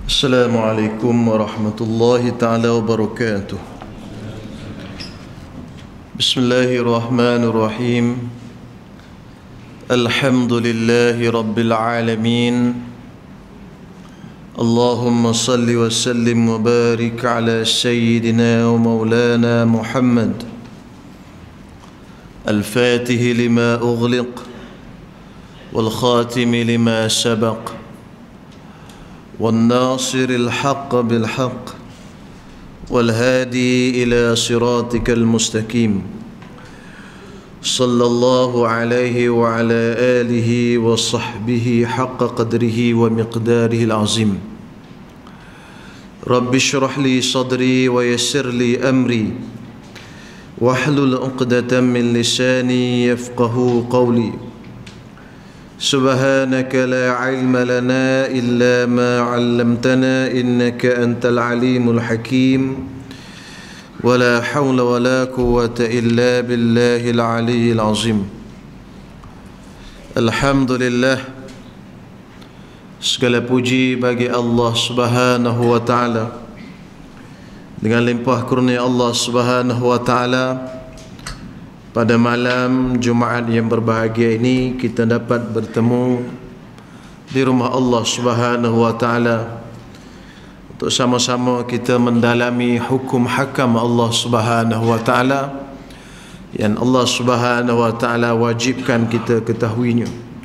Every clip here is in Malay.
Assalamualaikum warahmatullahi ta'ala wabarakatuh. Bismillahirrahmanirrahim. Alhamdulillahi rabbil alamin. Allahumma salli wa sallim wa barik ala sayyidina wa maulana Muhammad al-fatih lima ughliq wal khatim lima sabaq والناصر الحق بالحق والهادي إلى صراطك المستقيم صلى الله عليه وعلى آله وصحبه حق قدره ومقداره العظيم. رب اشرح لي صدري ويسر لي أمري واحلل عقدة من لساني يفقه قولي. سبحانك لا علم لنا إلا ما علمتنا إنك أنت العليم الحكيم ولا حول ولا قوة إلا بالله العلي العظيم. Alhamdulillah, segala puji bagi Allah Subhanahu wa taala. Dengan limpah kurnia Allah Subhanahu wa taala, pada malam Jumaat yang berbahagia ini kita dapat bertemu di rumah Allah Subhanahu wa taala untuk sama-sama kita mendalami hukum hakam Allah Subhanahu wa taala yang Allah Subhanahu wa taala wajibkan kita ketahuinya.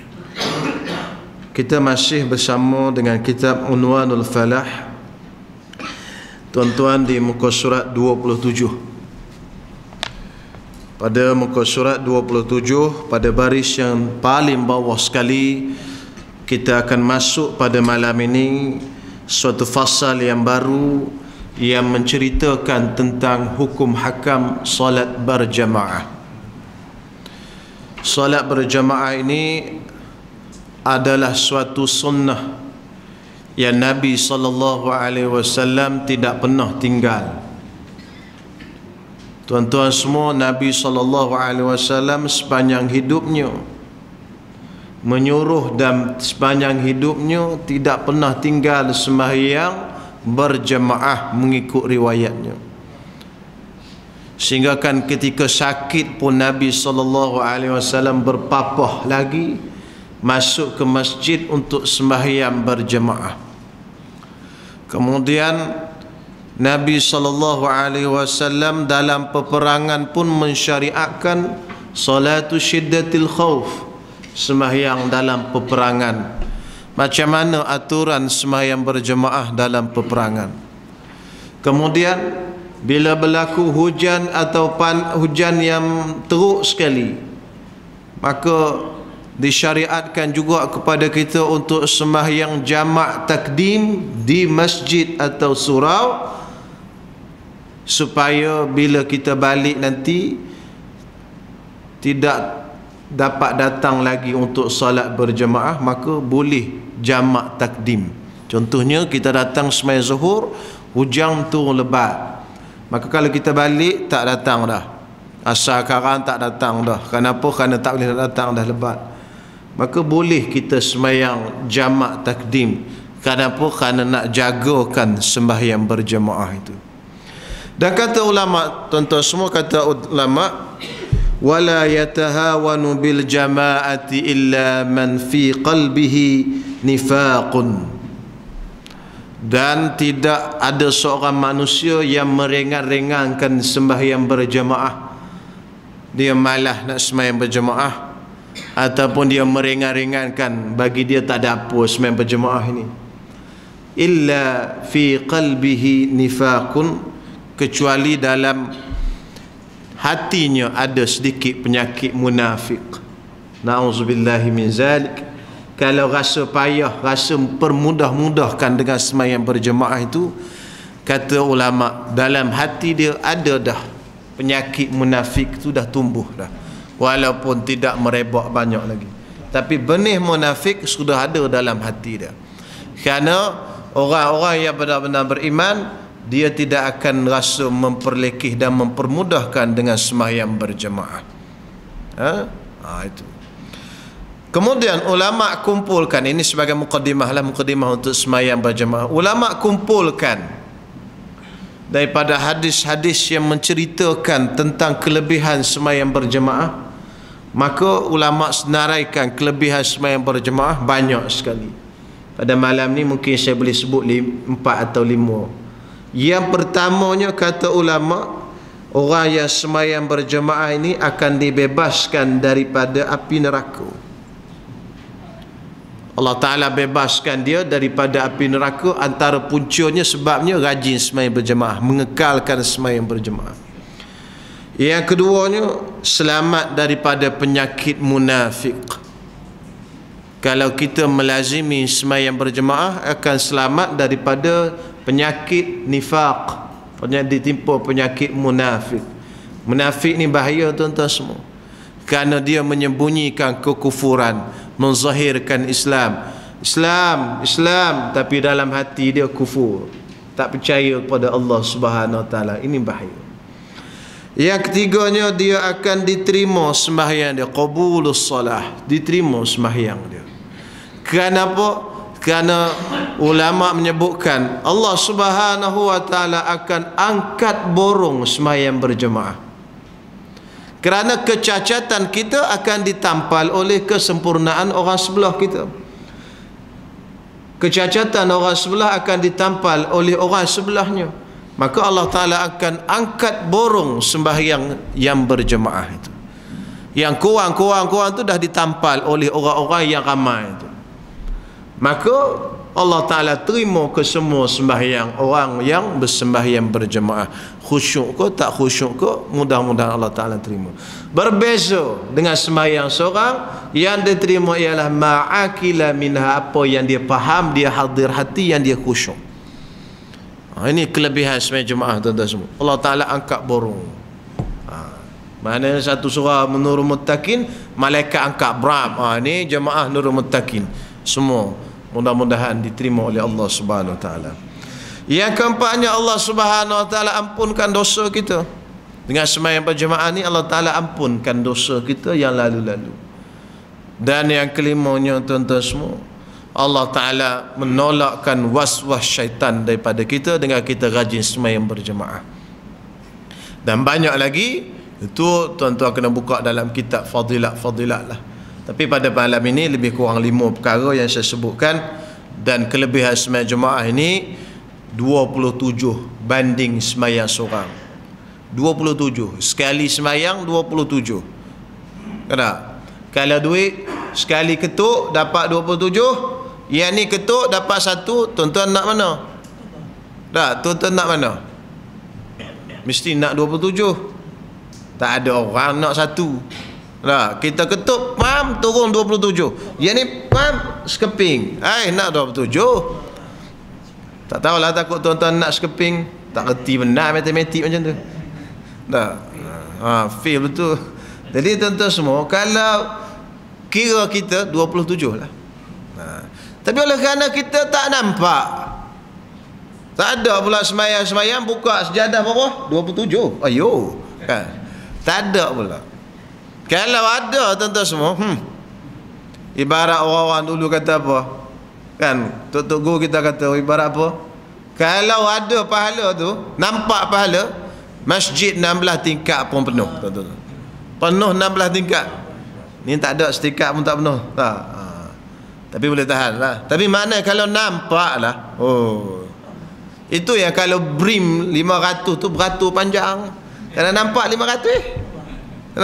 Kita masih bersama dengan kitab Unwanul Falah, tuan-tuan, di muka surat 27. Pada muka surat 27, pada baris yang paling bawah sekali, kita akan masuk pada malam ini suatu fasal yang baru yang menceritakan tentang hukum hakam solat berjamaah. Solat berjamaah ini adalah suatu sunnah yang Nabi SAW tidak pernah tinggal. Tuan-tuan semua, Nabi SAW sepanjang hidupnya menyuruh dan sepanjang hidupnya tidak pernah tinggal sembahyang berjemaah mengikut riwayatnya. Sehingga kan ketika sakit pun Nabi SAW berpapah lagi masuk ke masjid untuk sembahyang berjemaah. Kemudian Nabi SAW dalam peperangan pun mensyariatkan salatu syiddatil khauf, sembahyang dalam peperangan. Macam mana aturan sembahyang berjemaah dalam peperangan? Kemudian bila berlaku hujan atau hujan yang teruk sekali, maka disyariatkan juga kepada kita untuk sembahyang jamak takdim di masjid atau surau, supaya bila kita balik nanti tidak dapat datang lagi untuk salat berjemaah, maka boleh jamak takdim. Contohnya kita datang sembahyang zuhur, hujan turun lebat, maka kalau kita balik tak datang dah, asar karang tak datang dah. Kenapa? Kerana tak boleh datang dah lebat. Maka boleh kita sembahyang jamak takdim. Kenapa? Kerana nak jagakan sembahyang berjemaah itu. Dan kata ulama, tuan-tuan semua, kata ulama, wala yatahawanu bil jama'ati illa man fi qalbihi nifaqun. Dan tidak ada seorang manusia yang meringan-ringankan sembahyang berjemaah. Dia malah nak sembahyang berjemaah, ataupun dia meringan-ringankan, bagi dia tak ada apa sembahyang berjemaah ini. Illa fi qalbihi nifaqun, kecuali dalam hatinya ada sedikit penyakit munafik. Na'udzubillahi min zalik. Kalau rasa payah, rasa permudah-mudahkan dengan sembahyang berjemaah itu, kata ulama, dalam hati dia ada dah penyakit munafik itu, dah tumbuh dah, walaupun tidak merebak banyak lagi, tapi benih munafik sudah ada dalam hati dia. Kerana orang-orang yang benar-benar beriman, dia tidak akan rasa memperlekeh dan mempermudahkan dengan sembahyang berjemaah. Itu. Kemudian ulama kumpulkan, ini sebagai mukadimah untuk sembahyang berjemaah. Ulama kumpulkan daripada hadis-hadis yang menceritakan tentang kelebihan sembahyang berjemaah. Maka ulama senaraikan kelebihan sembahyang berjemaah banyak sekali. Pada malam ni mungkin saya boleh sebut 4 atau 5. Yang pertamanya, kata ulama, orang yang sembahyang berjemaah ini akan dibebaskan daripada api neraka. Allah Ta'ala bebaskan dia daripada api neraka. Antara puncanya, sebabnya rajin sembahyang berjemaah, mengekalkan sembahyang berjemaah. Yang keduanya, selamat daripada penyakit munafik. Kalau kita melazimi sembahyang berjemaah, akan selamat daripada penyakit nifaq, ditimpa penyakit munafik. Munafik ni bahaya tuan-tuan semua, kerana dia menyembunyikan kekufuran, menzahirkan Islam, tapi dalam hati dia kufur, tak percaya kepada Allah Subhanahu Wa Taala. Ini bahaya. Yang ketiganya, dia akan diterima sembahyang dia, qabulus salah, diterima sembahyang dia. Kenapa? Kerana ulama menyebutkan Allah Subhanahu Wa Taala akan angkat borong sembahyang berjemaah. Kerana kecacatan kita akan ditampal oleh kesempurnaan orang sebelah kita. Kecacatan orang sebelah akan ditampal oleh orang sebelahnya. Maka Allah Ta'ala akan angkat borong sembahyang yang berjemaah itu. Yang kurang tu dah ditampal oleh orang-orang yang ramai itu. Maka Allah Ta'ala terima ke semua sembahyang orang yang bersembahyang berjemaah. Khusyuk ke tak khusyuk ke, mudah-mudahan Allah Ta'ala terima. Berbeza dengan sembahyang seorang, yang diterima ialah ma'akila minha, apa yang dia faham, dia hadir hati, yang dia khusyuk. Ini kelebihan sembahyang jemaah tuan-tuan semua. Allah Ta'ala angkat borong. Mana satu surah Nurul Muttaqin, malaikat angkat beram. Ini jemaah Nurul Muttaqin semua. Mudah-mudahan diterima oleh Allah Subhanahu Wa Taala. Yang keempatnya, Allah Subhanahu Wa Taala ampunkan dosa kita. Dengan sembahyang berjemaah ni, Allah Ta'ala ampunkan dosa kita yang lalu-lalu. Dan yang kelimanya tuan-tuan semua, Allah Ta'ala menolakkan was-was syaitan daripada kita dengan kita rajin sembahyang berjemaah. Dan banyak lagi, itu tuan-tuan kena buka dalam kitab fadilat lah. Tapi pada malam ini lebih kurang 5 perkara yang saya sebutkan. Dan kelebihan sembahyang jemaah ini 27 banding sembahyang seorang. 27 sekali sembahyang, 27. Kena? Kalau duit sekali ketuk dapat 27, yang ni ketuk dapat 1. Tuan-tuan nak mana? Tak, tuan-tuan nak mana? Mesti nak 27. Tak ada orang nak 1. Nah, kita ketuk pam turun 27. Yang ni pam sekeping. Nak 27. Tak tahulah, takut tuan-tuan nak sekeping. Tak reti benar matematik macam tu. Dah. Feel betul. Jadi tuan-tuan semua, kalau kira kita 27 lah. Tapi oleh kerana kita tak nampak, tak ada pula sembahyang buka sejadah berapa? 27. Ayo. Kan? Tak ada pula. Kalau ada tuan-tuan semua, ibarat orang-orang dulu kata apa? Kan, tok-tok guru kita kata ibarat apa? Kalau ada pahala tu, nampak pahala, masjid 16 tingkat pun penuh, tuan-tuan. Penuh 16 tingkat. Ni tak ada setingkat pun tak penuh. Tak. Tapi boleh tahan lah. Tapi mana kalau nampak lah. Itu yang kalau brim 500 tu beratur panjang. Kalau nampak 500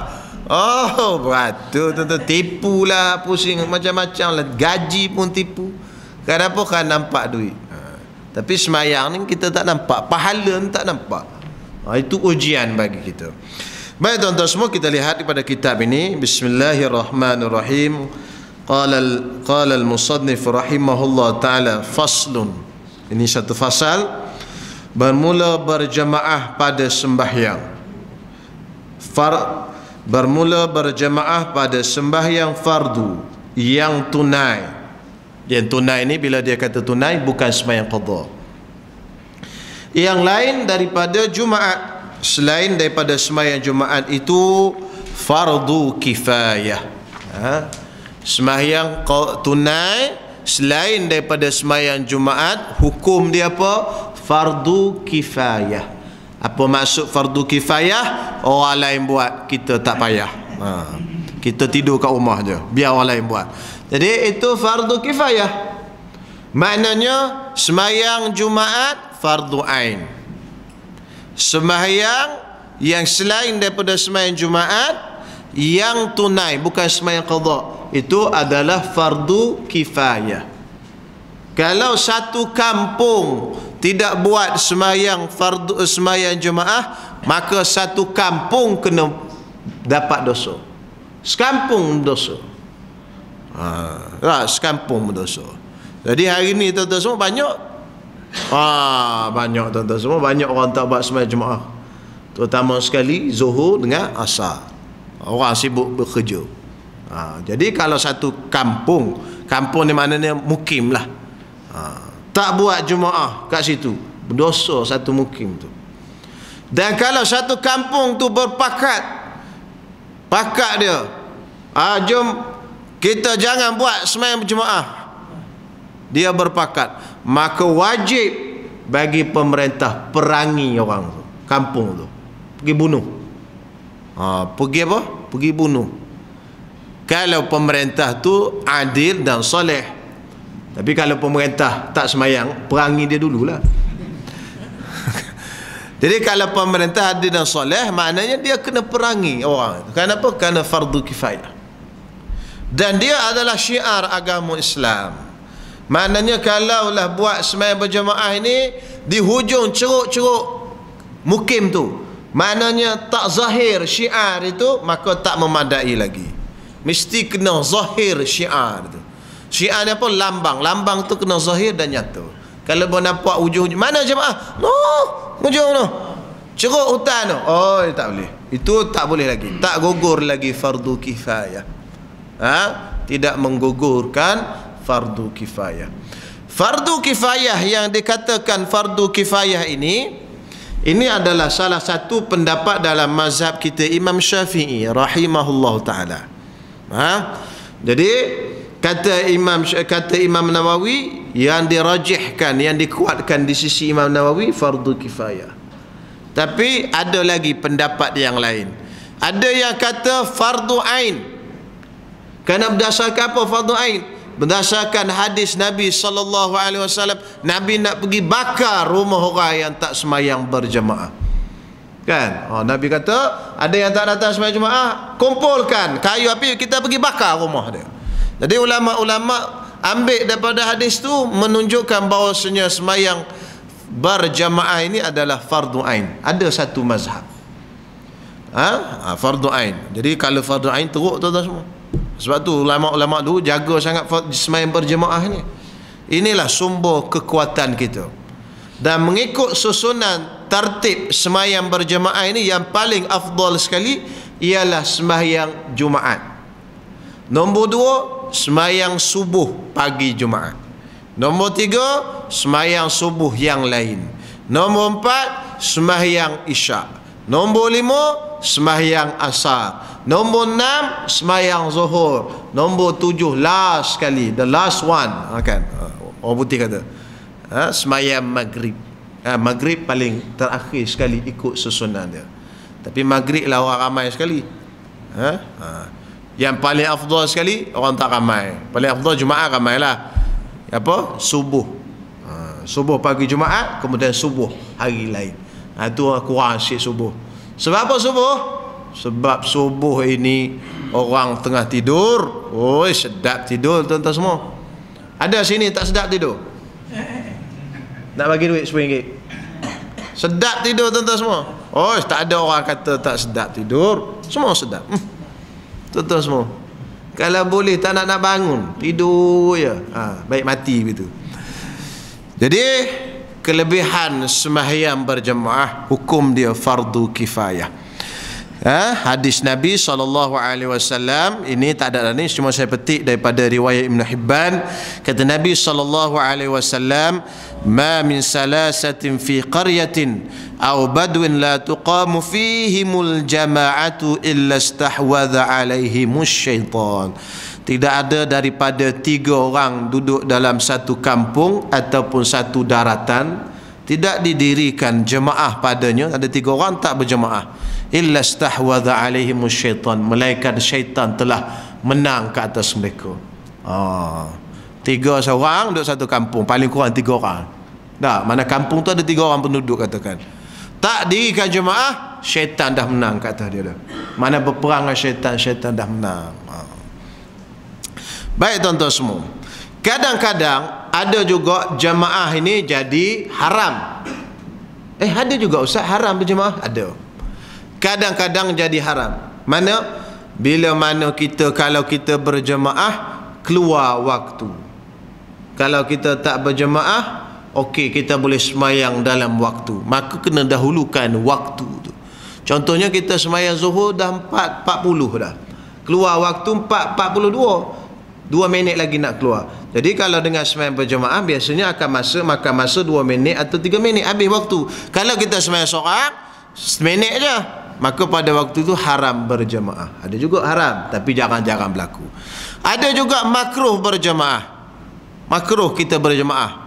beratur tuan-tuan. Tipu lah, pusing macam-macam lah. Gaji pun tipu. Kenapa? Kan nampak duit. Tapi semayang ni kita tak nampak. Pahala ni tak nampak. Itu ujian bagi kita. Baik tuan-tuan semua, kita lihat pada kitab ini. Bismillahirrahmanirrahim. Qala al-musannif rahimahullah ta'ala, faslun. Ini satu fasal. Bermula berjamaah pada sembahyang. Bermula berjamaah pada sembahyang fardu yang tunai. Yang tunai ini, bila dia kata tunai, bukan sembahyang qadha. Yang lain daripada Jumaat, selain daripada sembahyang Jumaat itu fardu kifayah. Sembahyang tunai selain daripada sembahyang Jumaat, hukum dia apa? Fardu kifayah. Apa maksud fardu kifayah? Orang lain buat, kita tak payah. Kita tidur kat rumah je, biar orang lain buat. Jadi itu fardu kifayah. Maknanya sembahyang Jumaat fardu ain. Sembahyang yang selain daripada sembahyang Jumaat yang tunai, bukan sembahyang qada, itu adalah fardu kifayah. Kalau satu kampung tidak buat sembahyang Jumaat, maka satu kampung kena dapat dosa. Sekampung dosa. Sekampung berdosa. Jadi hari ni tuan-tuan semua banyak banyak tuan-tuan semua, banyak orang tak buat sembahyang Jumaat. Terutama sekali Zuhur dengan Asar. Orang sibuk bekerja. Jadi kalau satu kampung ni maknanya mukim lah, tak buat Jumaat kat situ, berdosa satu mukim tu. Dan kalau satu kampung tu berpakat dia, jom kita jangan buat sembahyang Jumaat, dia berpakat, maka wajib bagi pemerintah perangi orang tu, kampung tu, pergi bunuh. Pergi apa? Pergi bunuh. Kalau pemerintah tu adil dan soleh. Tapi kalau pemerintah tak sembahyang, perangi dia dululah. Jadi kalau pemerintah adil dan soleh, maknanya dia kena perangi orang. Kenapa? Kerana fardu kifayah. Dan dia adalah syiar agama Islam. Maknanya kalaulah buat sembahyang berjamaah ini di hujung ceruk-ceruk mukim tu, maknanya tak zahir syiar itu, maka tak memadai lagi. Mesti kena zahir syiar tu. Syiar ni apa? Lambang tu kena zahir dan nyata. Kalau boleh nampak ujung, mana jemaah? Ujung tu, ceruk hutan tu, tak boleh. Itu tak boleh lagi, tak gugur lagi fardu kifayah. Tidak menggugurkan fardu kifayah. Fardu kifayah yang dikatakan fardu kifayah ini adalah salah satu pendapat dalam mazhab kita Imam Syafi'i rahimahullah ta'ala. Jadi kata Imam Nawawi, yang dirajihkan, yang dikuatkan di sisi Imam Nawawi fardu kifayah. Tapi ada lagi pendapat yang lain. Ada yang kata fardu ain. Kerana berdasarkan apa fardu ain? Berdasarkan hadis Nabi SAW, Nabi nak pergi bakar rumah orang yang tak sembahyang berjemaah. Kan? Nabi kata, ada yang tak datang sembahyang jemaah, kumpulkan kayu api, kita pergi bakar rumah dia. Jadi ulama-ulama ambil daripada hadis tu menunjukkan bahawasanya sembahyang berjamaah ini adalah fardu ain. Ada satu mazhab fardu ain. Jadi kalau fardu ain teruk tuan-tuan semua. Sebab tu ulama-ulama dulu jaga sangat sembahyang berjamaah ni. Inilah sumber kekuatan kita. Dan mengikut susunan tertib sembahyang berjamaah ini, yang paling afdal sekali ialah sembahyang Jumaat. Nombor 2, sembahyang subuh pagi Jumaat. Nombor 3, sembahyang subuh yang lain. Nombor 4, sembahyang Isyak. Nombor 5, sembahyang Asar. Nombor 6, sembahyang Zuhur. Nombor 7, last sekali, the last one, kan orang putih kata, sembahyang Maghrib. Maghrib paling terakhir sekali ikut susunan dia. Tapi Maghrib lah orang ramai sekali. Yang paling afdal sekali orang tak ramai. Paling afdal Jumaat ramai lah. Apa? Subuh. Subuh pagi Jumaat, kemudian subuh hari lain. Itu kurang sikit subuh. Sebab apa subuh? Sebab subuh ini orang tengah tidur. Sedap tidur tuan-tuan semua. Ada sini tak sedap tidur? Nak bagi duit RM10. Sedap tidur tuan-tuan semua? Tak ada orang kata tak sedap tidur. Semua sedap. Tuan-tuan semua, kalau boleh tak nak bangun, tidur je, baik mati begitu. Jadi kelebihan sembahyang berjemaah, hukum dia fardu kifayah. Hadis Nabi SAW ini tak ada ni, cuma saya petik daripada riwayat Ibn Hibban. Kata Nabi SAW, ma min salasatin fi qaryatin aw badwin la tuqamu fihimul jama'atu illa istahwadha alaihimus syaitan. Tidak ada daripada 3 orang duduk dalam satu kampung ataupun satu daratan tidak didirikan jemaah padanya. Ada 3 orang tak berjemaah, illa stahwadha alaihimus syaitan, malaikat syaitan telah menang ke atas mereka. 3 seorang duduk satu kampung, paling kurang 3 orang. Dah, mana kampung tu ada 3 orang penduduk katakan. Tak dirikan jemaah, syaitan dah menang ke atas dia dah. Mana berperang dengan syaitan, syaitan dah menang. Baik tuan-tuan semua, kadang-kadang ada juga jemaah ini jadi haram. Ada juga ustaz haram berjemaah? Ada. Kadang-kadang jadi haram. Mana? Bila mana kita, kalau kita berjemaah keluar waktu. Kalau kita tak berjemaah, okey, kita boleh semayang dalam waktu, maka kena dahulukan waktu tu. Contohnya kita semayang zuhur dah 4.40 dah, keluar waktu 4.42, 2 minit lagi nak keluar. Jadi kalau dengan semayang berjemaah biasanya akan makan masa 2 minit atau 3 minit habis waktu. Kalau kita semayang seorang seminit je, maka pada waktu itu haram berjemaah. Ada juga haram, tapi jarang-jarang berlaku. Ada juga makruh berjemaah. Makruh kita berjemaah.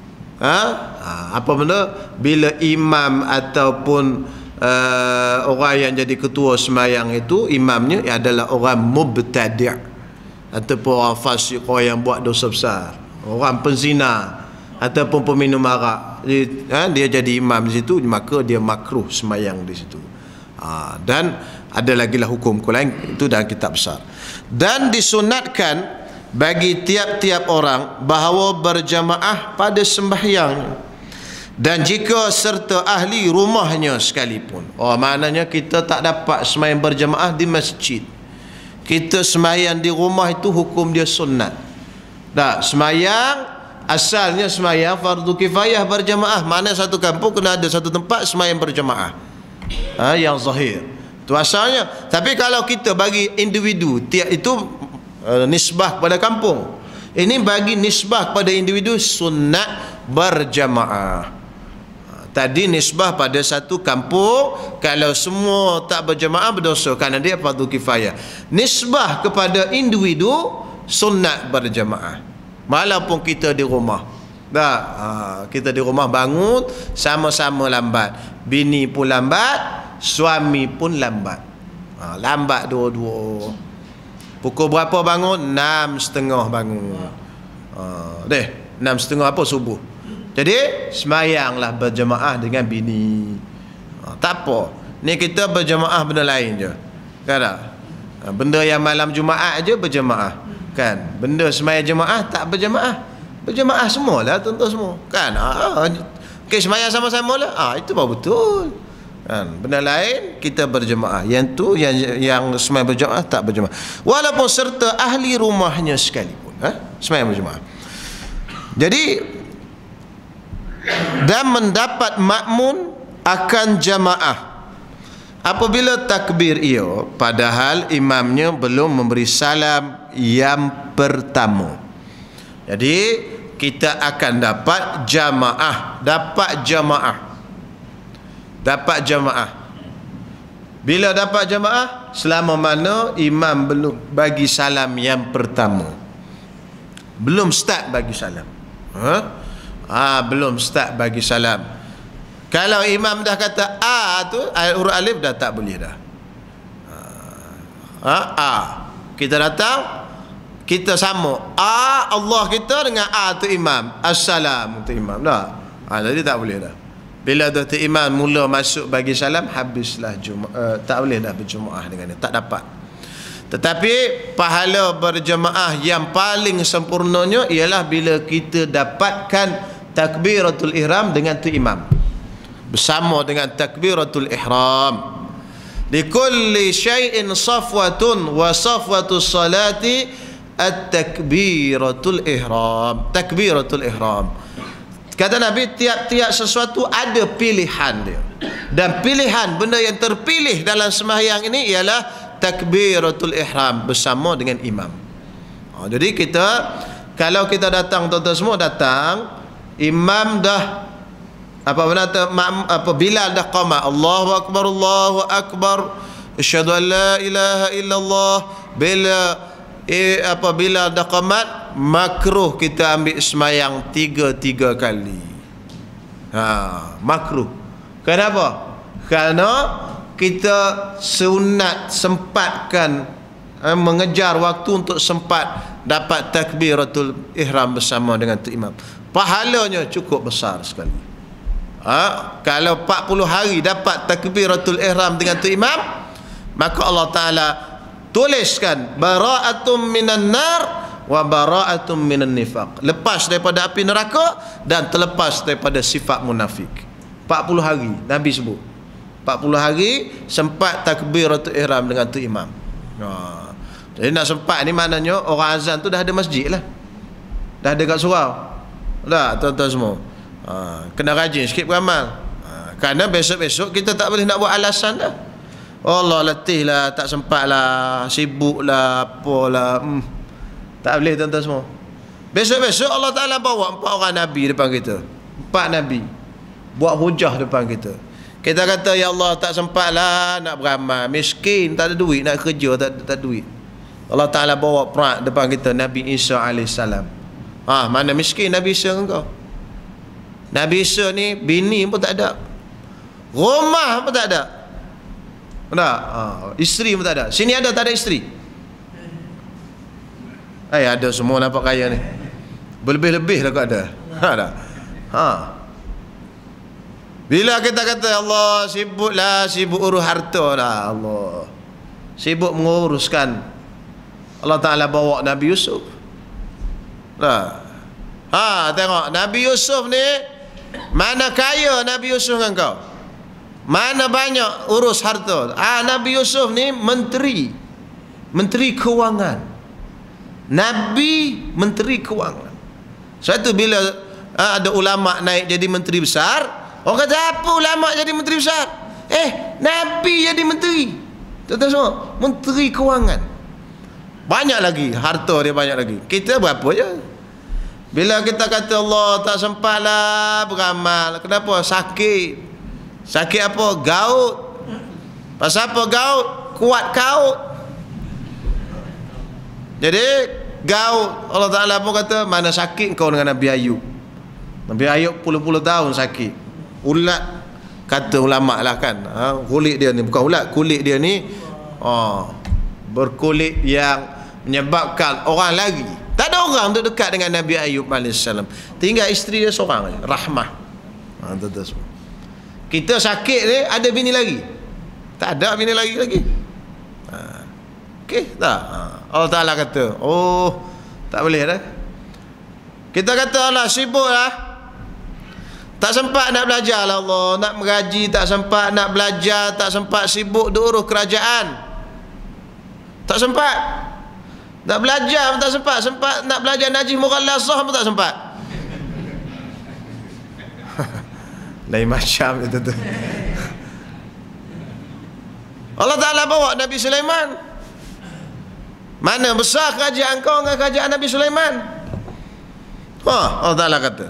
Apa benda? Bila imam ataupun orang yang jadi ketua semayang itu, imamnya adalah orang mubtadi' ataupun orang fasik, orang yang buat dosa besar, orang penzina ataupun peminum arak. Dia jadi imam di situ, maka dia makruh semayang di situ. Dan ada lagi lah hukum lain, itu dalam kitab besar. Dan disunatkan bagi tiap-tiap orang bahawa berjamaah pada sembahyang, dan jika serta ahli rumahnya sekalipun. Maknanya kita tak dapat sembahyang berjamaah di masjid, kita sembahyang di rumah, itu hukum dia sunat. Sembahyang asalnya sembahyang fardu kifayah berjamaah. Mana satu kampung kena ada satu tempat sembahyang berjamaah. Yang zahir itu asalnya. Tapi kalau kita bagi individu, itu nisbah kepada kampung. Ini bagi nisbah kepada individu, sunat berjamaah. Tadi nisbah pada satu kampung, kalau semua tak berjamaah berdosa kerana dia fardu kifayah. Nisbah kepada individu, sunat berjamaah walaupun kita di rumah. Kita di rumah bangun sama-sama lambat, bini pun lambat, suami pun lambat. Lambat dua-dua. Pukul berapa bangun? 6.30 bangun. 6.30 apa subuh. Jadi semayanglah berjemaah dengan bini. Tak apa. Ni kita berjemaah benda lain je, kan tak? Benda yang malam Jumaat je berjemaah, kan? Benda semayang jemaah tak berjemaah. Berjemaah semualah tuan-tuan semua, kan? Okay, semayang sama-sama lah. Itu baru betul, kan? Benda lain kita berjemaah. Yang tu yang semayang berjemaah tak berjemaah, walaupun serta ahli rumahnya sekalipun. Semayang berjemaah. Jadi dan mendapat makmun akan jamaah apabila takbir ia, padahal imamnya belum memberi salam yang pertama. Jadi kita akan dapat jamaah. Bila dapat jamaah? Selama mana imam belum bagi salam yang pertama, belum start bagi salam. Belum start bagi salam. Kalau imam dah kata tu huruf alif, dah tak boleh dah. Kita datang, kita sama Allah kita dengan tu imam, assalam tu imam dah. Jadi tak boleh dah. Bila tu imam mula masuk bagi salam, habislah tak boleh dah berjemaah dengan dia, tak dapat. Tetapi pahala berjemaah yang paling sempurnanya ialah bila kita dapatkan takbiratul ihram dengan tu imam, bersama dengan takbiratul ihram. Likulli syai'in safwatun wa safwatus salati at-takbiratul ihram. Takbiratul ihram, kata Nabi, tiap-tiap sesuatu ada pilihan dia, dan pilihan benda yang terpilih dalam sembahyang ini ialah takbiratul ihram bersama dengan imam. Jadi kita, kalau kita datang, tuan-tuan semua datang, imam dah Bilal dah qamat, Allahu akbar, asyhadu an la ilaha illallah. Bila apabila dah qamat, makruh kita ambil semayang 3 kali. Makruh. Kenapa? Kerana kita sunat sempatkan, mengejar waktu untuk sempat dapat takbiratul ihram bersama dengan tu imam. Pahalanya cukup besar sekali. Kalau 40 hari dapat takbiratul ihram dengan tu imam, maka Allah Ta'ala tuliskan bara'atum minan nar wa bara'atum minan nifaq, lepas daripada api neraka dan terlepas daripada sifat munafik. 40 hari Nabi sebut, 40 hari sempat takbiratul ihram dengan tu imam. Jadi nak sempat ni maknanya orang azan tu dah ada masjid lah, dah ada kat surau dah, tuan-tuan semua. Kena rajin sikit beramal, kerana besok-besok kita tak boleh nak buat alasan dah. Allah, letih lah, tak sempat lah, sibuk lah, apalah. Tak boleh, tuan-tuan semua. Besok-besok Allah Ta'ala bawa 4 orang Nabi depan kita, 4 Nabi buat hujah depan kita. Kita kata, ya Allah, tak sempat lah nak beramal, miskin, tak ada duit nak kerja, tak ada duit. Allah Ta'ala bawa perak depan kita Nabi Isa AS. Mana miskin Nabi Isa engkau? Nabi Isa ni bini pun tak ada, rumah pun tak ada, isteri pun tak ada. Sini ada tak ada isteri? Ada semua, nampak kaya ni. Berlebih-lebih lah kau ada. Ada. Bila kita kata Allah sibuklah, sibuk urus harta lah, Allah sibuk menguruskan, Allah Ta'ala bawa Nabi Yusuf. Tengok Nabi Yusuf ni, mana kaya Nabi Yusuf dengan kau, mana banyak urus harta. Nabi Yusuf ni menteri kewangan, Nabi menteri kewangan. Suatu bila ada ulama naik jadi menteri besar, orang kata apa ulama jadi menteri besar? Nabi jadi menteri. Tuan-tuan semua, menteri kewangan. Banyak lagi harta dia, banyak lagi. Kita berapa je? Bila kita kata Allah tak sempat lah beramal, kenapa? Sakit. Sakit apa? Gaut. Pasal apa gaut? Kuat kaut. Jadi gaut, Allah Ta'ala pun kata, mana sakit kau dengan Nabi Ayub. Nabi Ayub puluh-puluh tahun sakit. Ulat, kata ulama lah kan, kulit dia ni, bukan ulat, kulit dia ni berkulit yang menyebabkan orang lagi tak ada orang untuk dekat dengan Nabi Ayub AS. Tinggal isteri dia seorang je, Rahmah. Kita sakit ni, ada bini lagi? Tak ada bini lagi. Okey tak? Allah Ta'ala kata, tak boleh dah. Kita kata Allah sibuk lah, tak sempat nak belajar lah Allah, nak mengaji tak sempat, nak belajar tak sempat, sibuk diurus kerajaan tak sempat, nak belajar pun tak sempat, nak belajar najis mughallasah pun tak sempat. Lain macam itu tu. Allah Ta'ala bawa Nabi Sulaiman. Mana besar kerajaan kau dengan kerajaan Nabi Sulaiman? Allah Ta'ala kata,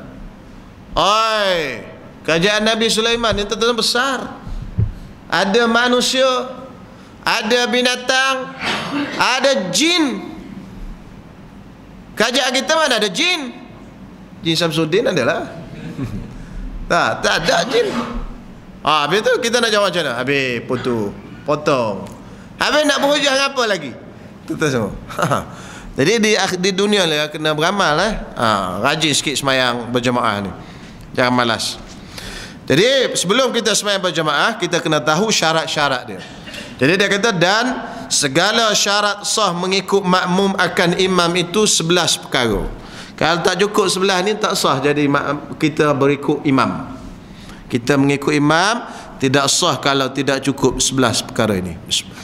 kerajaan Nabi Sulaiman yang tentu besar. Ada manusia, ada binatang, ada jin. Kerajaan kita mana ada jin? Jin Samsudin adalah tak ada jin. Habis tu kita nak jawab macam mana? Habis potong. Habis nak berhujah apa lagi? Tuan semua. Jadi di dunia lah kena beramal rajin sikit semayang berjemaah ni. Jangan malas. Jadi sebelum kita semayang berjemaah, kita kena tahu syarat-syarat dia. Jadi dia kata, dan segala syarat sah mengikut makmum akan imam itu 11 perkara. Kalau tak cukup 11 ni tak sah jadi kita berikut imam. Kita mengikut imam tidak sah kalau tidak cukup 11 perkara ini.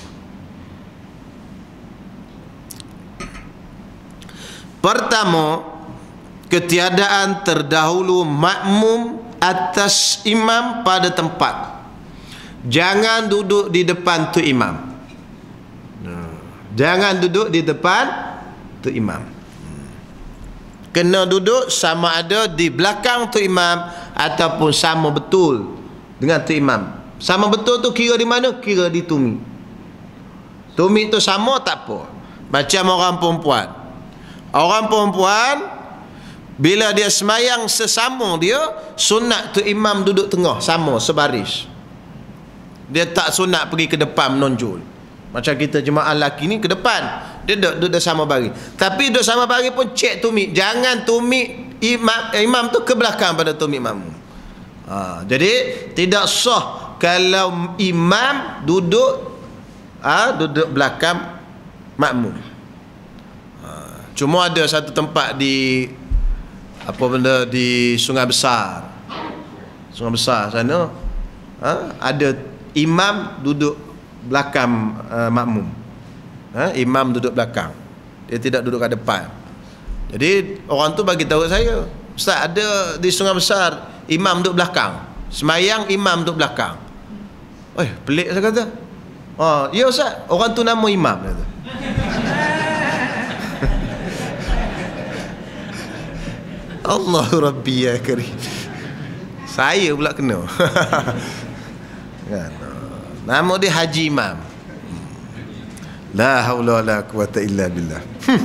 Pertama, ketiadaan terdahulu makmum atas imam pada tempat. Jangan duduk di depan tu imam. Jangan duduk di depan tu imam. Kena duduk sama ada di belakang tu imam ataupun sama betul dengan tu imam. Sama betul tu kira di mana? Kira di tumi. Tumi tu sama tak apa. Macam orang perempuan. Orang perempuan bila dia semayang sesama dia, sunat tu imam duduk tengah sama sebaris. Dia tak sunat pergi ke depan menonjol. Macam kita jemaah lelaki ni ke depan, dia duduk sama baris. Tapi duduk sama baris pun cek tumit. Jangan tumit imam tu ke belakang pada tumit makmum. Jadi tidak sah kalau imam duduk belakang makmum. Cuma ada satu tempat di di Sungai Besar. Sungai Besar sana ada imam duduk belakang makmum. Imam duduk belakang. Dia tidak duduk kat depan. Jadi orang tu bagi tahu saya, Ustaz, ada di Sungai Besar imam duduk belakang. Semayang imam duduk belakang. Pelik saya kata. Ya Ustaz, orang tu nama imam kata. Allahu Rabbi ya Karim. Saya pula kena. Nama dia Haji Imam. La haula wala quwata illa billah.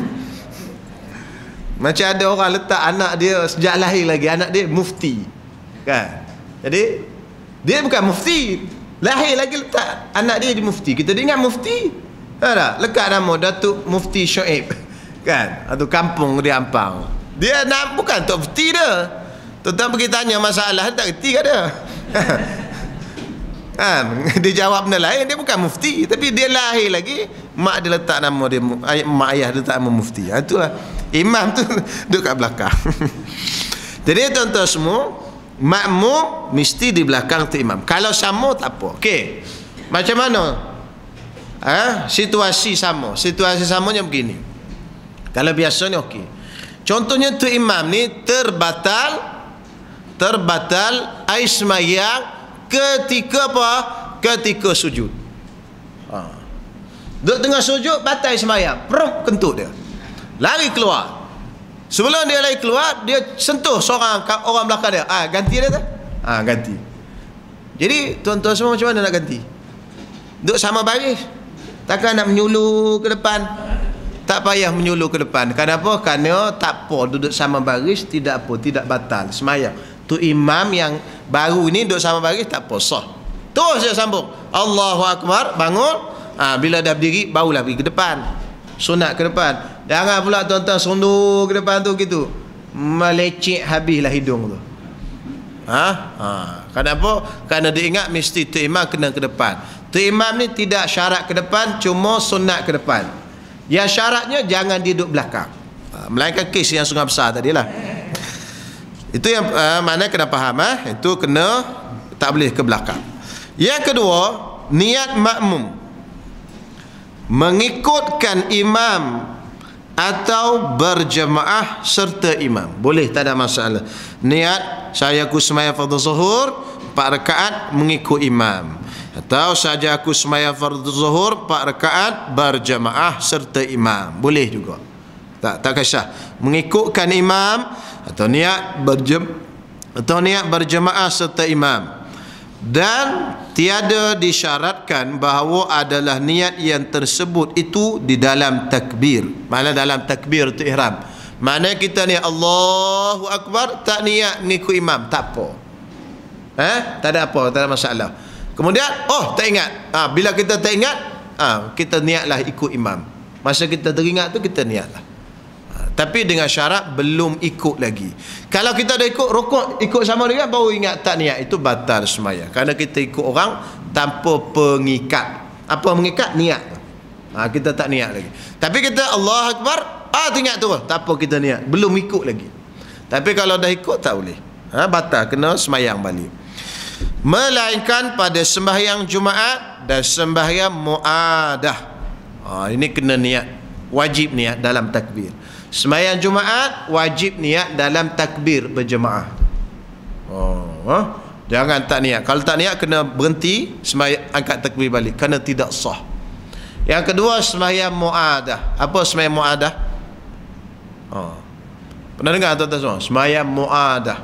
Macam ada orang letak anak dia sejak lahir lagi, anak dia mufti. Kan? Jadi dia bukan mufti, lahir lagi letak anak dia di mufti. Kita ingat mufti. Tak? Lekat nama Datuk Mufti Shoaib. Kan? Atau kampung dia Ampang. Dia bukan tok mufti dia. Tuan-tuan pergi tanya masalah, tak reti kat dia. Dia jawab benda lain, dia bukan mufti, tapi dia lahir lagi mak dia letak nama dia, mak ayah dia letak nama mufti. Itulah imam tu duduk kat belakang. Jadi tuan-tuan semua, makmum mesti di belakang tu imam. Kalau sama tak apa. Okey. Macam mana? Situasi samanya begini. Kalau biasanya okey. Contohnya tu imam ni terbatal air semayang ketika apa? Ketika sujud. Duduk tengah sujud, batal semayang, kentut dia, lari keluar. Sebelum dia lari keluar, dia sentuh orang belakang dia. Ganti dia tu? Ganti. Jadi tuan-tuan semua macam mana nak ganti? Duduk sama baris, takkan nak menyuluh ke depan? Tak payah menyuluh ke depan. Kenapa? Kerana tak apa, duduk sama baris tidak batal semayang. Tu imam yang baru ni duduk sama baris tak apa, sah. Terus dia sambung Allahu Akbar, bangun. Bila dah berdiri barulah pergi ke depan, sunat ke depan. Jangan pula tuan-tuan sundur ke depan tu gitu, melecek habislah hidung tu. Kenapa? Kerana dia ingat mesti tu imam kena ke depan. Tu imam ni tidak syarat ke depan, cuma sunat ke depan. Yang syaratnya jangan duduk belakang, melainkan kes yang Sungai Besar tadilah. Itu yang mana kena faham. Itu kena tak boleh ke belakang. Yang kedua, niat makmum mengikutkan imam atau berjemaah serta imam. Boleh, tak ada masalah. Niat saya aku sembahyang fardhu zuhur 4 rakaat mengikut imam, atau saja aku sembahyang fardhu zuhur 4 rakaat berjemaah serta imam. Boleh juga. Tak kisah. Mengikutkan imam atau niat berjemaah serta imam. Dan tiada disyaratkan bahawa adalah niat yang tersebut itu di dalam takbir. Mana dalam takbir tu ihram. Mana kita ni Allahu Akbar, tak niat mengikut imam, tak apa. Tak ada apa, tak ada masalah. Kemudian tak ingat. Bila kita tak ingat, kita niatlah ikut imam. Masa kita teringat tu kita niatlah. Tapi dengan syarat belum ikut lagi. Kalau kita dah ikut rukuk, ikut sama dia baru ingat tak niat, itu batal sembahyang. Kerana kita ikut orang tanpa pengikat. Apa mengikat? Niat. Kita tak niat lagi. Tapi kita Allah Akbar, teringat tu, tak apa kita niat, belum ikut lagi. Tapi kalau dah ikut tak boleh. Batal, kena sembahyang balik. Melainkan pada sembahyang Jumaat dan sembahyang Mu'adah. Ini kena niat, wajib niat dalam takbir. Sembahyang Jumaat wajib niat dalam takbir berjemaah. Jangan tak niat. Kalau tak niat kena berhenti sembahyang, angkat takbir balik, kerana tidak sah. Yang kedua, sembahyang Mu'adah. Apa sembahyang Mu'adah? Pernah dengar tuan-tuan semua? Sembahyang Mu'adah.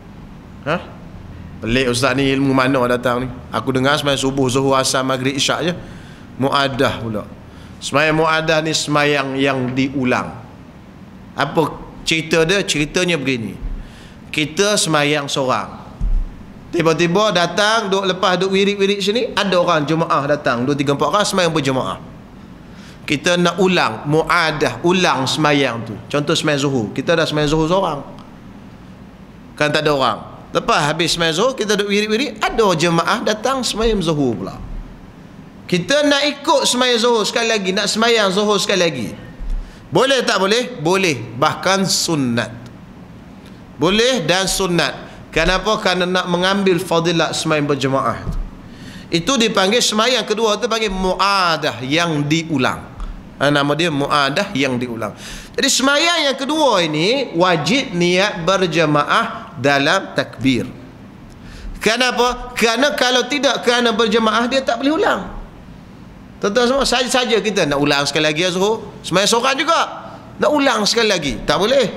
Pelik ustaz ni, ilmu mana datang ni? Aku dengar sembahyang subuh, zuhur, asar, maghrib, isyak je. Mu'adah pula. Semayang mu'adah ni semayang yang diulang. Apa cerita dia? Ceritanya begini. Kita semayang seorang. Tiba-tiba datang, lepas duk wirid-wirid sini, ada orang jemaah datang, 2, 3, 4 orang semayang berjemaah. Kita nak ulang mu'adah, ulang semayang tu. Contoh semayang zuhur, kita dah semayang zuhur seorang, kan tak ada orang. Lepas habis semayang zuhur, kita duk wirid-wirid, ada jemaah datang semayang zuhur pula. Kita nak ikut semayang zuhur sekali lagi, nak semayang zuhur sekali lagi. Boleh tak boleh? Boleh, bahkan sunat. Boleh dan sunat. Kenapa? Kerana nak mengambil fadilat semayang berjemaah. Itu dipanggil semayang kedua, itu panggil mu'adah yang diulang. Nama dia mu'adah yang diulang. Jadi semayang yang kedua ini wajib niat berjemaah dalam takbir. Kenapa? Kerana kalau tidak kerana berjemaah, dia tak boleh ulang. Tuan-tuan semua, saja-saja kita nak ulang sekali lagi Zuhur, semayang seorang juga nak ulang sekali lagi, tak boleh.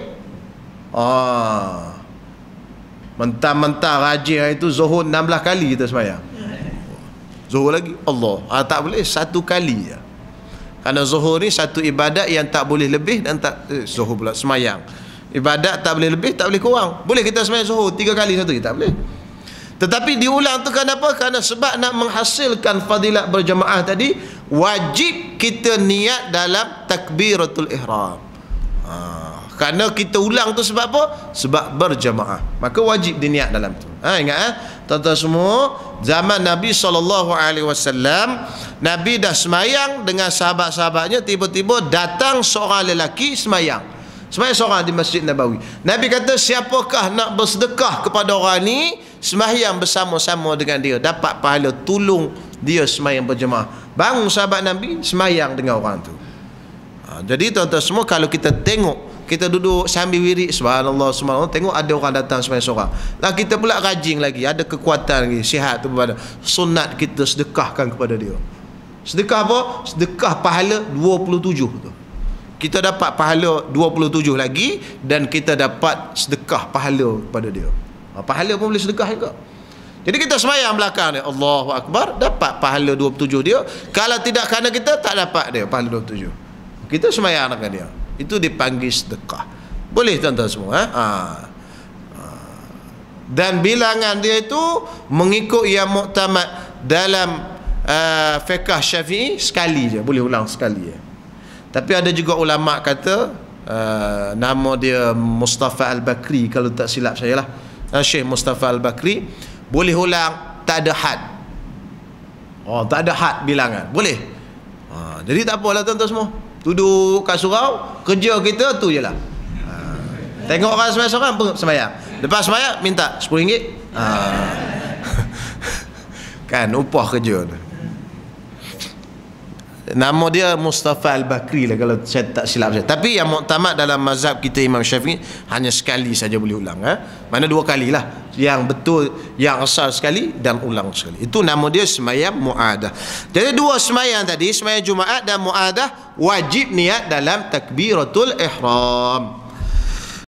Mentah-mentah rajin hari itu Zuhur 16 kali kita semayang. Zuhur lagi Allah, tak boleh, satu kali je. Kerana zuhur ni satu ibadat yang tak boleh lebih dan tak zuhur pula semayang. Ibadat tak boleh lebih, tak boleh kurang. Boleh kita semayang zuhur 3 kali satu, tak boleh. Tetapi diulang tu kenapa? Kerana sebab nak menghasilkan fadilat berjemaah tadi, wajib kita niat dalam takbiratul ihram. Kerana kita ulang tu sebab apa? Sebab berjemaah. Maka wajib diniat dalam tu. Ingat tuan-tuan semua, zaman Nabi SAW, Nabi dah semayang dengan sahabat-sahabatnya, tiba-tiba datang seorang lelaki semayang seorang di Masjid Nabawi. Nabi kata, siapakah nak bersedekah kepada orang ni, semayang bersama-sama dengan dia, dapat pahala tolong dia semayang berjemaah. Bangun sahabat Nabi semayang dengan orang tu. Jadi tuan-tuan semua, kalau kita tengok, kita duduk sambil wirid subhanallah subhanallah, tengok ada orang datang semayang seorang, lah kita pula rajin lagi, ada kekuatan lagi, sihat tu berpada sunat, kita sedekahkan kepada dia. Sedekah apa? Sedekah pahala 27 tu. Kita dapat pahala 27 lagi, dan kita dapat sedekah pahala kepada dia. Pahala pun boleh sedekah juga. Jadi kita semayang belakang dia, Allahu Akbar, dapat pahala 27 dia. Kalau tidak kerana kita, tak dapat dia pahala 27. Kita semayang dengan dia, itu dipanggil sedekah. Boleh tuan-tuan semua. Dan bilangan dia itu mengikut yang muktamad dalam fiqh Syafi'i, sekali je, boleh ulang sekali je. Tapi ada juga ulama kata, nama dia Mustafa Al-Bakri kalau tak silap saya lah, Syekh Mustafa Al-Bakri, boleh ulang, tak ada had. Tak ada had bilangan, boleh. Jadi tak apalah tuan-tuan semua, duduk kat surau, kerja kita tu je lah. Tengok orang semayang seorang pun semayang, lepas semayang minta RM10. Kan upah kerja tu. Nama dia Mustafa Al-Bakri lah kalau saya tak silap saya. Tapi yang muktamad dalam mazhab kita Imam Syafi'i, hanya sekali saja boleh ulang. Mana 2 kali lah, yang betul, yang asal sekali dan ulang sekali. Itu nama dia semayang mu'adah. Jadi 2 semayang tadi, semayang Jumaat dan mu'adah, wajib niat dalam takbiratul ihram.